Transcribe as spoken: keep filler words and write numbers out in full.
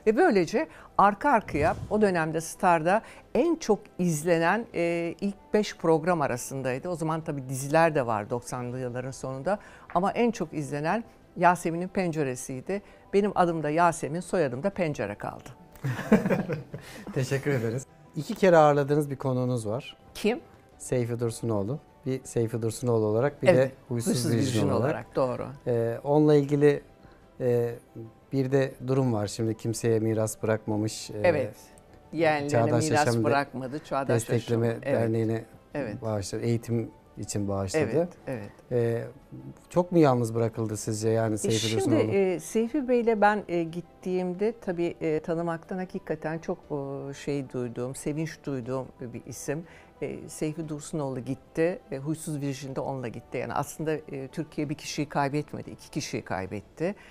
Ve böylece arka arkaya o dönemde Star'da en çok izlenen e, ilk beş program arasındaydı. O zaman tabii diziler de var doksanlı yılların sonunda ama en çok izlenen Yasemin'in Penceresi'ydi. Benim adım da Yasemin, soyadım da Pencere kaldı. Teşekkür ederiz. İki kere ağırladığınız bir konuğunuz var. Kim? Seyfi Dursunoğlu. Bir Seyfi Dursunoğlu olarak bir Evet, de Huysuz, Huysuz Virjin Virjin olarak. olarak. Doğru. Ee, onunla ilgili e, bir de durum var. Şimdi kimseye miras bırakmamış. E, Evet. Yeğenlerine Çağdaş miras Yaşam bırakmadı. Çağdaş Destekleme Yaşam. Evet. Derneği'ne Evet. bağışladı. Eğitim için bağışladı. Evet, evet. Ee, çok mu yalnız bırakıldı sizce yani Seyfi Şimdi Dursunoğlu? e, Seyfi Bey'le ben e, gittiğimde tabii e, tanımaktan hakikaten çok e, şey duyduğum, sevinç duyduğum bir isim. E, Seyfi Dursunoğlu gitti, e, Huysuz Virjin de onunla gitti. Yani aslında e, Türkiye bir kişiyi kaybetmedi, iki kişiyi kaybetti.